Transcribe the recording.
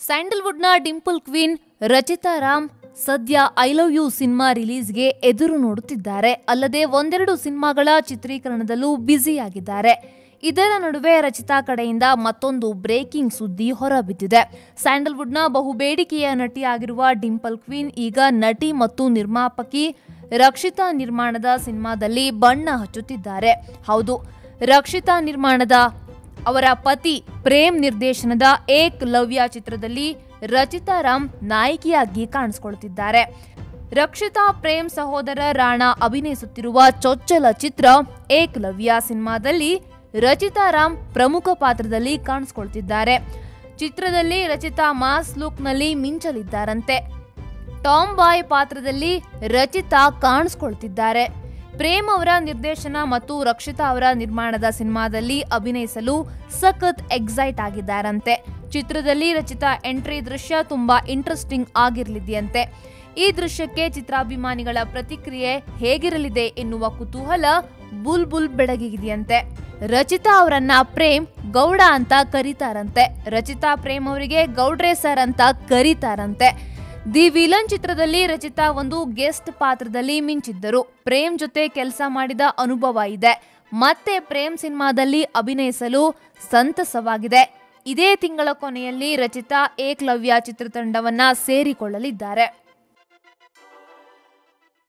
ಸ್ಯಾಂಡಲ್ವುಡ್ನ dimple queen Rachita Ram ಸದ್ಯ I love you cinema ರಿಲೀಸ್ಗೆ ಎದುರು ನೋಡುತ್ತಿದ್ದಾರೆ. ಅಲ್ಲದೆ ಒಂದೆರಡು ಸಿನಿಮಾಗಳ ಚಿತ್ರೀಕರಣದಲ್ಲೂ ಬ್ಯುಸಿಯಾಗಿದ್ದಾರೆ. ಇದರ ನಡುವೆ ರಚಿತಾ ಕಡೆಯಿಂದ ಮತ್ತೊಂದು ಬ್ರೇಕಿಂಗ್ ಸುದ್ದಿ ಹೊರಬಿದ್ದಿದೆ. ಸ್ಯಾಂಡಲ್ವುಡ್ನ ಬಹುಬೇಡಿಕೆಯ ನಟಿಯಾಗಿರುವ ಡಿಂಪಲ್ ಕ್ವೀನ್ ಈಗ ನಟಿ ಮತ್ತು ನಿರ್ಮಾಪಕಿ ರಕ್ಷಿತಾ ನಿರ್ಮಾಣದ ಸಿನಿಮಾದಲ್ಲಿ ಬಣ್ಣ ಹಚ್ಚುತ್ತಿದ್ದಾರೆ. ಹೌದು, ರಕ್ಷಿತಾ ನಿರ್ಮಾಣದ ಅವರ ಪತಿ ಪ್ರೇಮ್ ನಿರ್ದೇಶನದ ಏಕ್ ಲವ್ಯ ಚಿತ್ರದಲ್ಲಿ ರಚಿತಾ ರಾಮ್ ನಾಯಕಿಯಾಗಿ ಕಾಣಿಸಿಕೊಳ್ಳುತ್ತಿದ್ದಾರೆ. ರಕ್ಷಿತಾ ಪ್ರೇಮ್ ಸಹೋದರ ರಾಣಾ ಅಭಿನಯಿಸುತ್ತಿರುವ ಚೊಚ್ಚಲ ಚಿತ್ರ ಏಕ್ ಲವ್ಯ ಸಿನಿಮಾದಲ್ಲಿ ರಚಿತಾ ರಾಮ್ ಪ್ರಮುಖ ಪಾತ್ರದಲ್ಲಿ ಕಾಣಿಸಿಕೊಳ್ಳುತ್ತಿದ್ದಾರೆ. ಚಿತ್ರದಲ್ಲಿ ರಚಿತಾ ಮಾಸ್ ಲುಕ್ನಲ್ಲಿ ಮಿಂಚಲಿದ್ದಾರಂತೆ. ಟಾಮ್ ಬಾಯ್ ಪಾತ್ರದಲ್ಲಿ ರಚಿತಾ ಕಾಣಿಸಿಕೊಳ್ಳುತ್ತಿದ್ದಾರೆ. ಪ್ರೇಮ್ ಅವರ ನಿರ್ದೇಶನ ಮತ್ತು ರಕ್ಷಿತಾ ಅವರ ನಿರ್ಮಾಣದ ಸಿನಿಮಾದಲ್ಲಿ ಅಭಿನಯಿಸಲು ಸಖತ್ ಎಕ್ಸೈಟ್ ಆಗಿದ್ದಾರಂತೆ. ಚಿತ್ರದಲ್ಲಿ ರಚಿತಾ ಎಂಟ್ರಿ ದೃಶ್ಯ ತುಂಬಾ ಇಂಟ್ರೆಸ್ಟಿಂಗ್ ಆಗಿರಲಿದೆಯಂತೆ. ಈ ದೃಶ್ಯಕ್ಕೆ ಚಿತ್ರಾಭಿಮಾನಿಗಳ ಪ್ರತಿಕ್ರಿಯೆ ಹೇಗಿರಲಿದೆ ಎನ್ನುವ ಕುತೂಹಲ ಬುಲ್ ಬೆಳಗಿದೆಯಂತೆ. ರಚಿತಾ ಅವರನ್ನ ಪ್ರೇಮ್ ಗೌಡ ಅಂತ ಕರೀತಾರಂತೆ. ರಚಿತಾ ಪ್ರೇಮ್ ಅವರಿಗೆ ಗೌಡ್ರೆ ಸರ್ ಅಂತ ಕರೀತಾರಂತೆ. ದಿ ವಿಲನ್ ಚಿತ್ರದಲ್ಲಿ ರಚಿತಾ ಒಂದು ಗೆಸ್ಟ್ ಪಾತ್ರದಲ್ಲಿ ಮಿಂಚಿದ್ದರು. ಪ್ರೇಮ್ ಜೊತೆ ಕೆಲಸ ಮಾಡಿದ ಅನುಭವ ಇದೆ. ಮತ್ತೆ ಪ್ರೇಮ್ ಸಿನಿಮಾದಲ್ಲಿ ಅಭಿನಯಿಸಲು ಸಂತಸವಾಗಿದೆ. ಇದೇ ತಿಂಗಳ ಕೊನೆಯಲ್ಲಿ ರಚಿತಾ ಏಕಲವ್ಯ ಚಿತ್ರತಂಡವನ್ನ ಸೇರಿಕೊಳ್ಳಲಿದ್ದಾರೆ.